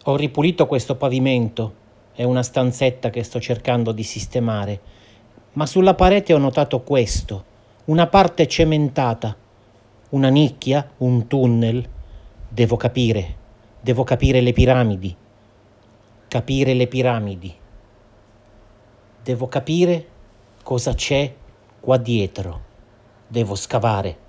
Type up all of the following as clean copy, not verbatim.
Ho ripulito questo pavimento, è una stanzetta che sto cercando di sistemare, ma sulla parete ho notato questo, una parte cementata, una nicchia, un tunnel. Devo capire le piramidi, capire le piramidi. Devo capire cosa c'è qua dietro, devo scavare.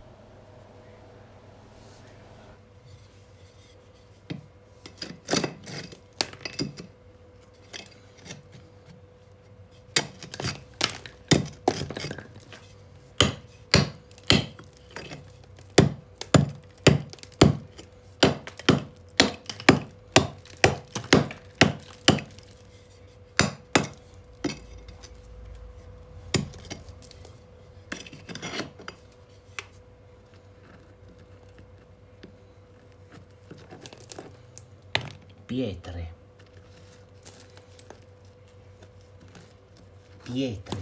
Pietre, pietre,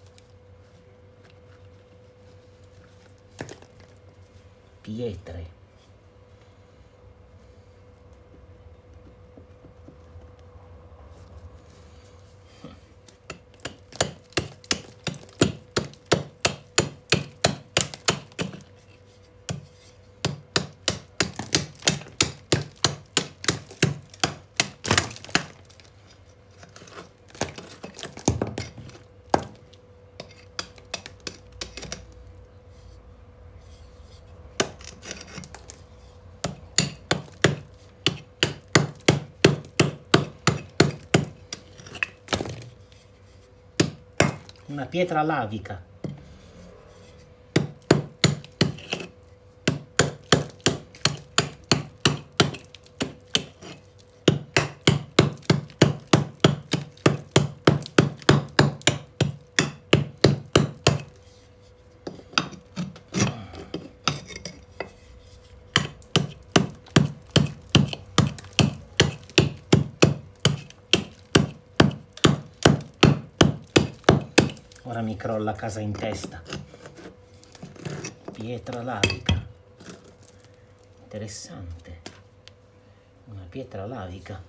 pietre. Una pietra lavica. Ora mi crolla casa in testa. Pietra lavica. Interessante. Una pietra lavica.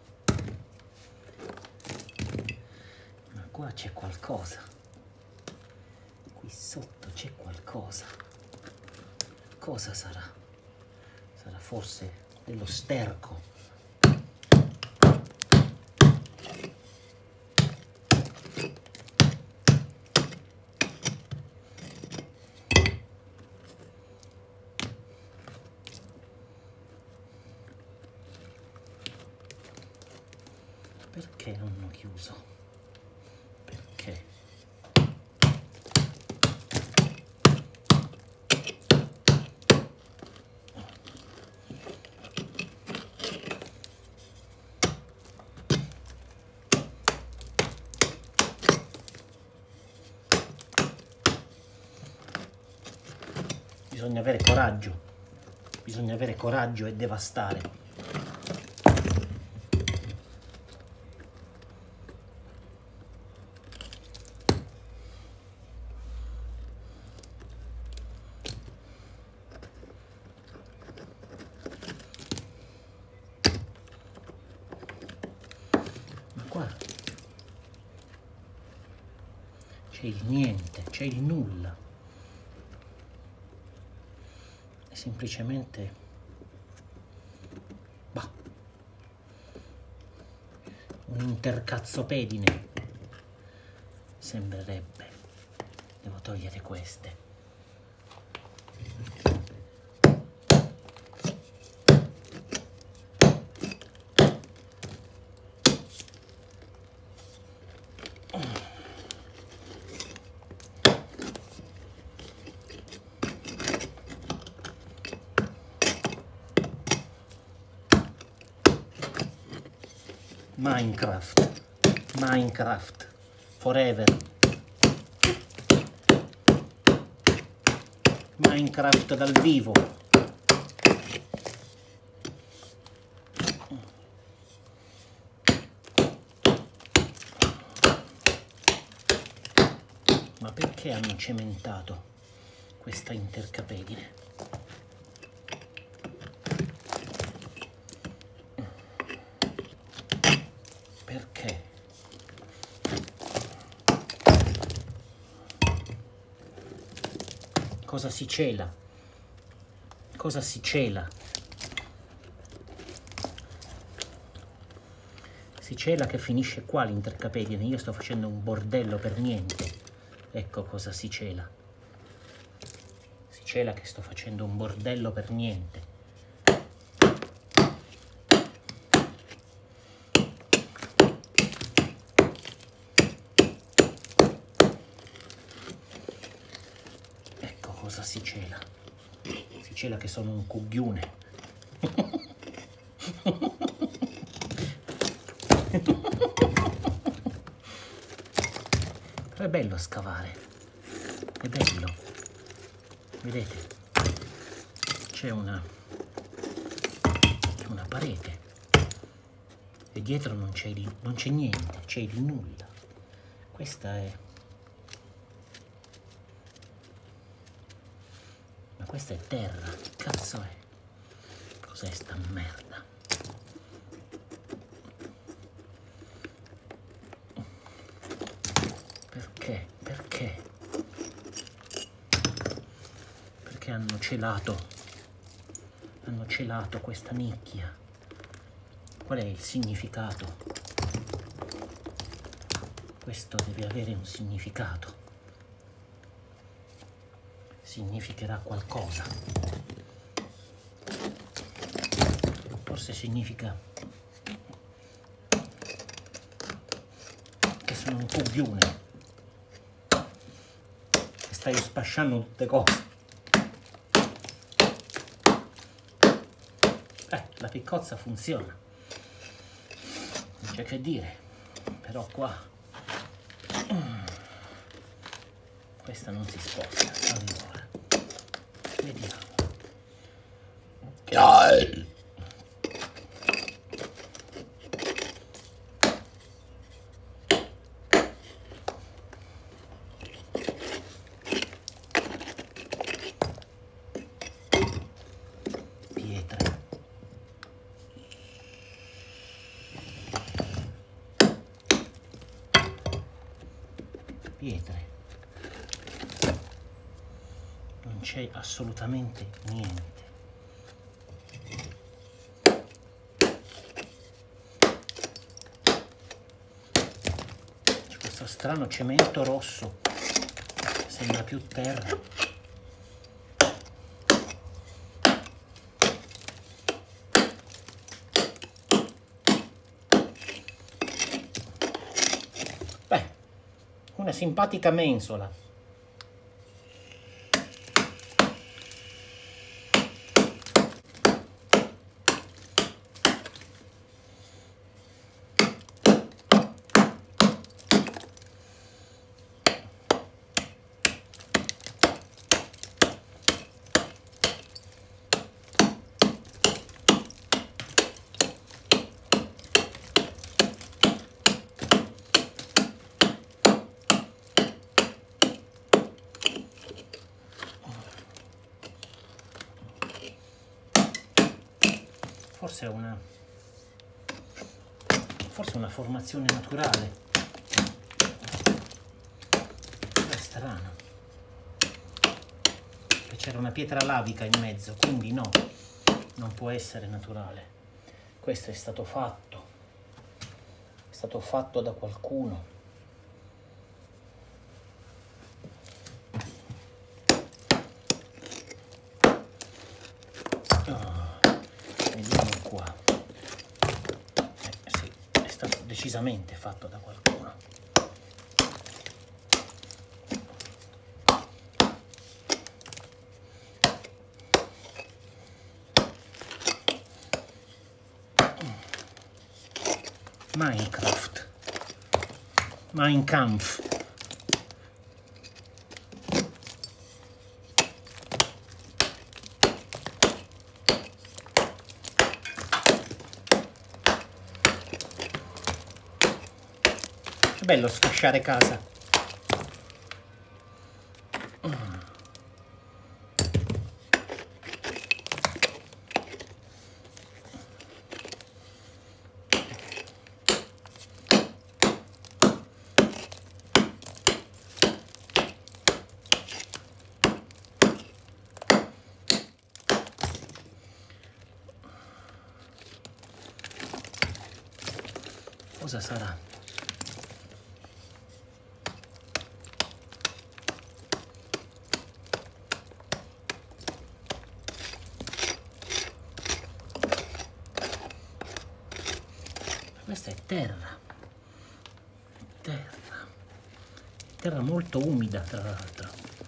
Ma qua c'è qualcosa. Qui sotto c'è qualcosa. Cosa sarà? Sarà forse dello sterco. Perché non l'ho chiuso? Perché? Bisogna avere coraggio e devastare. Ma qua c'è il niente, c'è il nulla. È semplicemente un intercazzopedine. Sembrerebbe. Devo togliere queste. Minecraft, forever. Minecraft dal vivo. Ma perché hanno cementato questa intercapedine? Perché? Cosa si cela? Cosa si cela? Si cela che finisce qua l'intercapedine. Io sto facendo un bordello per niente. Ecco cosa si cela. Si cela che sto facendo un bordello per niente. Ecco cosa si cela. Si cela che sono un coglione. Però è bello scavare, è bello, vedete, c'è una parete e dietro non c'è niente, c'è il nulla. Questa è, ma questa è terra, che cazzo è? Cos'è sta merda? Perché? Perché? Perché hanno celato questa nicchia? Qual è il significato? Questo deve avere un significato. Significherà qualcosa. Forse significa che sono un coglione. Stai spasciando tutte cose. La piccozza funziona, non c'è che dire, però qua questa non si sposta. Allora, vediamo. Pietre, non c'è assolutamente niente. C'è questo strano cemento rosso, sembra più terra. Una simpatica mensola. Forse è una formazione naturale. È strano. Che c'era una pietra lavica in mezzo, quindi no, non può essere naturale. Questo è stato fatto da qualcuno. Vediamo qua. Sì, è stato decisamente fatto da qualcuno. Minecraft. Mein Kampf. È bello sfasciare casa. Cosa sarà? Questa è terra. Terra molto umida, tra l'altro.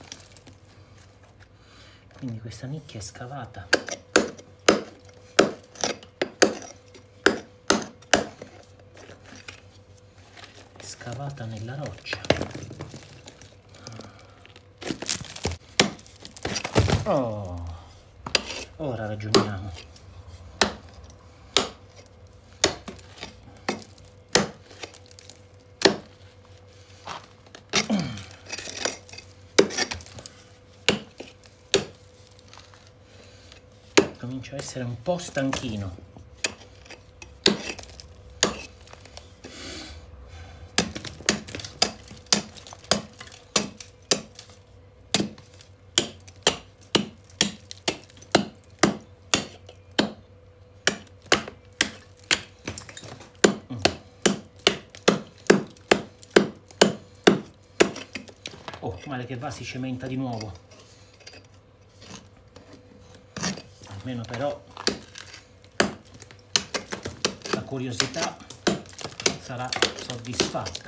Quindi questa nicchia è scavata. È scavata nella roccia. Oh, ora ragioniamo. Comincio a essere un po' stanchino. Oh, male che va, si cementa di nuovo. Almeno però la curiosità sarà soddisfatta.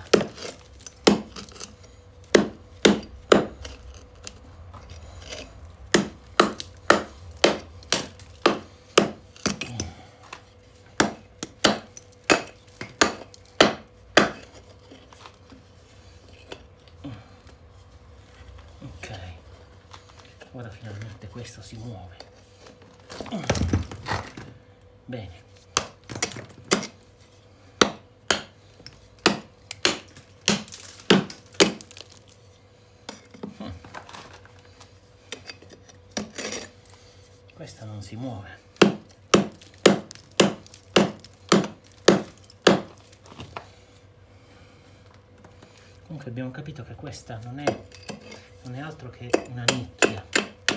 Ok, ora finalmente questo si muove. Bene. Questa non si muove. Comunque abbiamo capito che questa non è altro che una nicchia.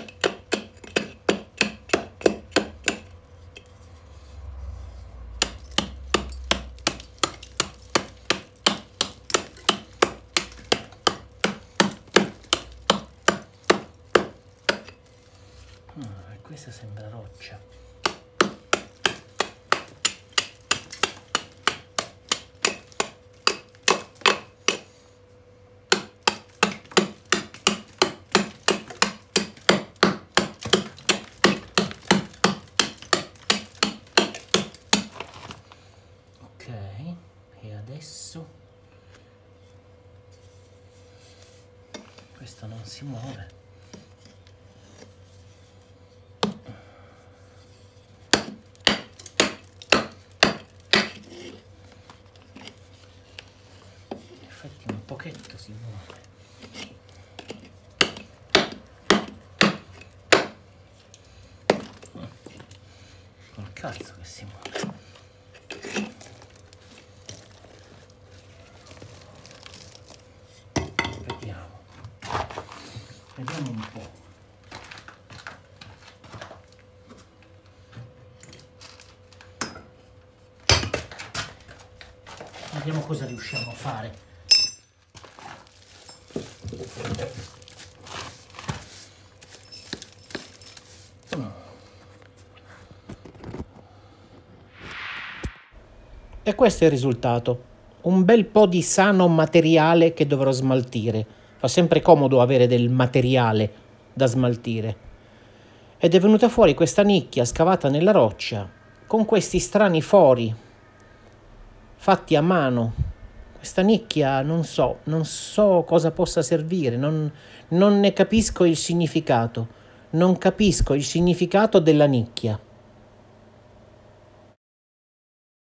E questa sembra roccia. Ok, e adesso questa non si muove. Un pochetto si muove. Col cazzo che si muove. Vediamo un po'. Vediamo cosa riusciamo a fare. E questo è il risultato. Un bel po' di sano materiale che dovrò smaltire. Fa sempre comodo avere del materiale da smaltire. Ed è venuta fuori questa nicchia scavata nella roccia con questi strani fori fatti a mano. Questa nicchia non so cosa possa servire, non ne capisco il significato. Non capisco il significato della nicchia.